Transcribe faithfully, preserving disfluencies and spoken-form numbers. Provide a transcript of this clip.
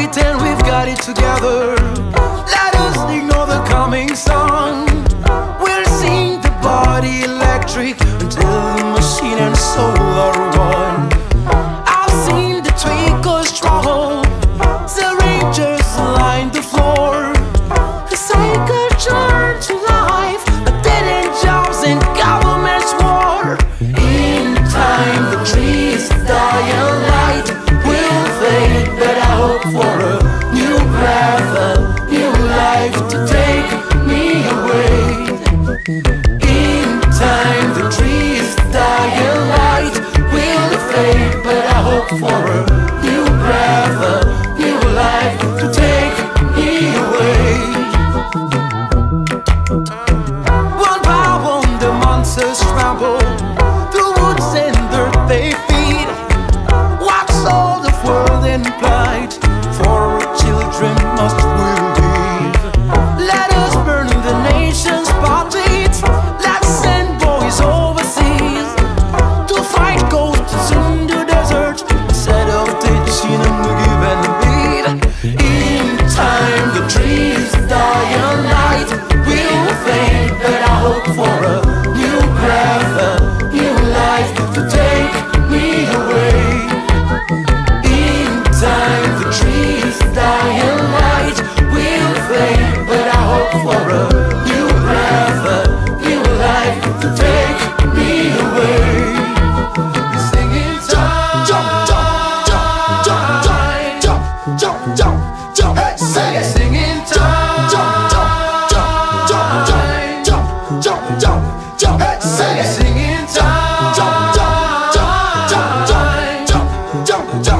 pretend we've got it together. Let us ignore the coming sun. We'll sing the body electric until the machine and soul are one. I've seen the tweakers struggle, the rangers line the floor. The cycle turned to life, but dead-end jobs and government's war. In time the trees die and light will fade, but I hope for a new breath, a new life to take me away. In time the trees die and light will fade, but I hope for a new breath, a new life to take me away. One by one the monsters trample through woods and dirt they feed. Watch all the world in plight, for our children must we live. Let us burn the nation's parties. Let's send boys overseas to fight ghosts in the desert instead of teaching them to give and lead. In time the trees die and light will fade, but I hope for a new breath, a new life to take me away. In time the trees die and light will fade, but I hope for a new breath, a new life to take me away. We're singing jump, jump, jump, jump, jump, jump, jump, jump, jump, hey, sing it. Singing jump, jump, jump, jump, jump, jump, jump, jump, jump, hey, sing it. Singing jump, jump, jump, jump, jump, jump, jump, jump, jump.